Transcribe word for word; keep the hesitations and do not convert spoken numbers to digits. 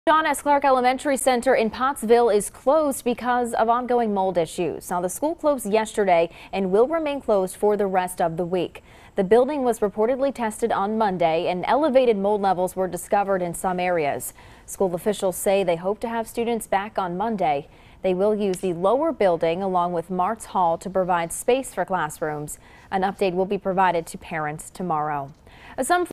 John S. Clark Elementary Center in Pottsville is closed because of ongoing mold issues. Now, the school closed yesterday and will remain closed for the rest of the week. The building was reportedly tested on Monday and elevated mold levels were discovered in some areas. School officials say they hope to have students back on Monday. They will use the lower building along with Martz Hall to provide space for classrooms. An update will be provided to parents tomorrow. Some